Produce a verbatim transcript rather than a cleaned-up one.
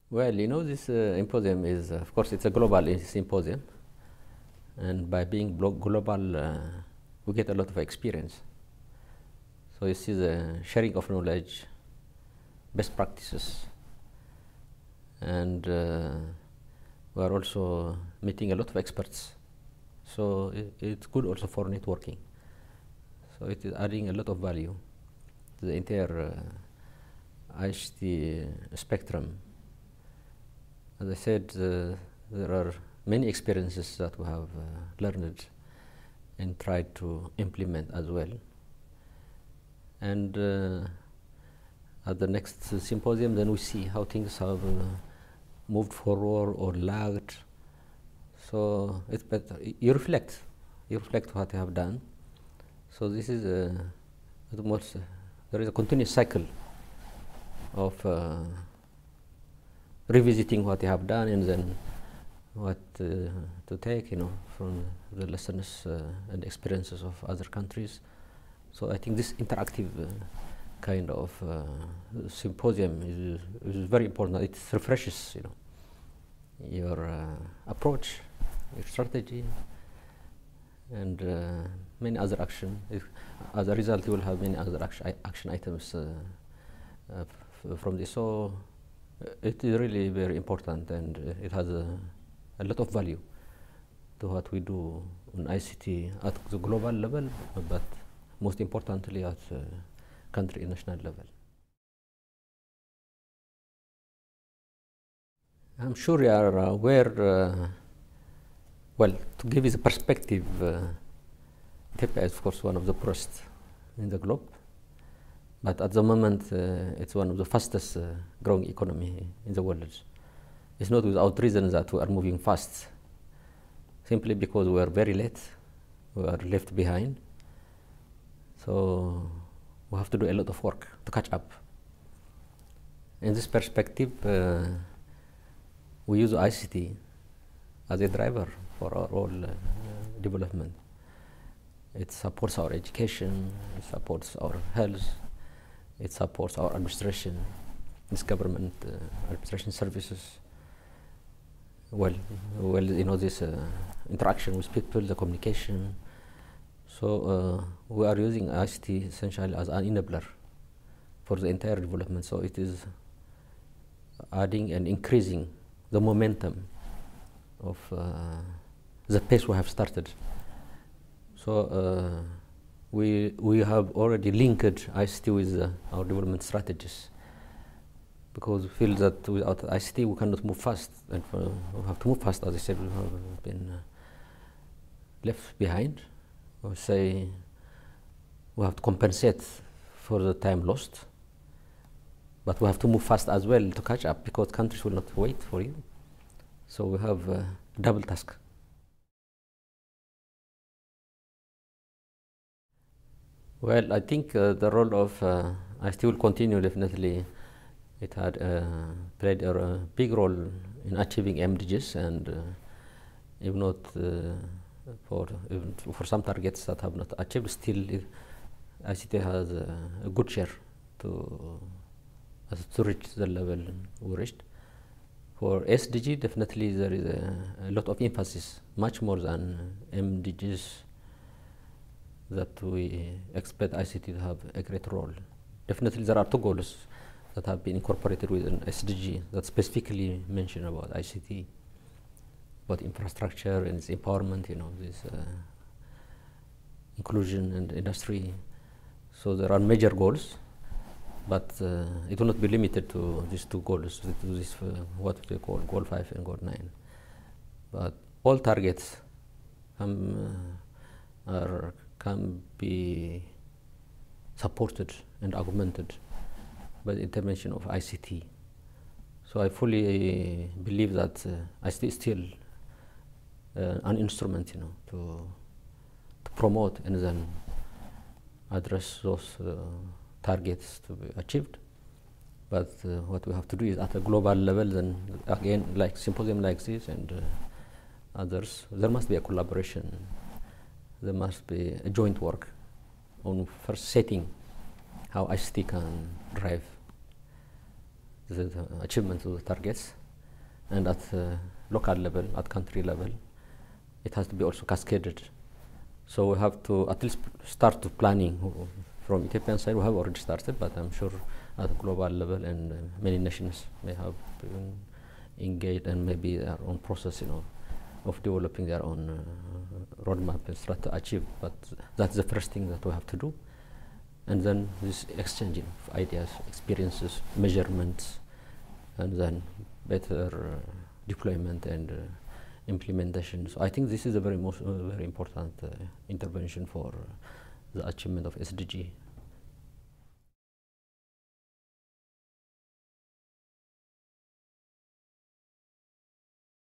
Well, you know, this uh, symposium is, uh, of course, it's a global uh, symposium, and by being global, uh, we get a lot of experience. So this is a sharing of knowledge, best practices, and uh, we are also meeting a lot of experts. So it, it's good also for networking. So it is adding a lot of value to the entire uh, I C T spectrum. As I said, uh, there are many experiences that we have uh, learned and tried to implement as well. And uh, at the next uh, symposium, then we see how things have uh, moved forward or lagged. So it's better. You reflect. You reflect what you have done. So this is a, almost, uh, there is a continuous cycle of uh, revisiting what you have done and then what uh, to take, you know, from the lessons uh, and experiences of other countries. So I think this interactive uh, kind of uh, symposium is, is very important. It refreshes, you know, your uh, approach, your strategy, and uh, many other action. If, as a result, you will have many other action, action items uh, uh, f from this. So uh, it is really very important, and uh, it has a, a lot of value to what we do on I C T at the global level, but most importantly at uh, country and national level. I'm sure you are aware, uh, well, to give you the perspective, uh, Ethiopia is of course one of the poorest in the globe, but at the moment uh, it's one of the fastest uh, growing economy in the world. It's not without reason that we are moving fast, simply because we are very late, we are left behind. So we have to do a lot of work to catch up. In this perspective, uh, we use I C T as a driver for our whole uh, development. It supports our education, it supports our health, it supports our administration, this government uh, administration services. Well, well, you know, this uh, interaction with people, the communication. So uh, we are using I C T essentially as an enabler for the entire development. So it is adding and increasing the momentum of uh, the pace we have started. So uh, we we have already linked I C T with uh, our development strategies, because we feel that without I C T we cannot move fast, and uh, we have to move fast. As I said, we have been uh, left behind. Or say we have to compensate for the time lost, but we have to move fast as well to catch up, because countries will not wait for you. So we have a double task. Well, I think uh, the role of uh, I C T will continue definitely. It had uh, played a uh, big role in achieving M D Gs, and uh, if not uh, for even for some targets that have not achieved, still I C T has uh, a good share to uh, to reach the level we reached. For S D G, definitely there is a, a lot of emphasis, much more than M D Gs, that we expect I C T to have a great role. Definitely there are two goals that have been incorporated within S D G that specifically mention about I C T, about infrastructure and its empowerment, you know, this uh, inclusion and industry. So there are major goals, but uh, it will not be limited to these two goals, to this uh, what we call goal five and goal nine. But all targets um, uh, are, can be supported and augmented by the intervention of I C T. So I fully believe that uh, I C T is still uh, an instrument, you know, to, to promote and then address those uh, targets to be achieved. But uh, what we have to do is at a global level, then again, like symposium like this and uh, others, there must be a collaboration. There must be a joint work on first setting how I C T can drive the, the achievement of the targets, and at uh, local level, at country level, it has to be also cascaded. So we have to at least start to planning from Ethiopian side. We have already started, but I'm sure at global level and uh, many nations may have been engaged and maybe their own process, you know, of developing their own uh, roadmap and try to achieve. But that's the first thing that we have to do. And then this exchanging of ideas, experiences, measurements, and then better uh, deployment and uh, implementation. So I think this is a very most uh, very important uh, intervention for uh, the achievement of S D G.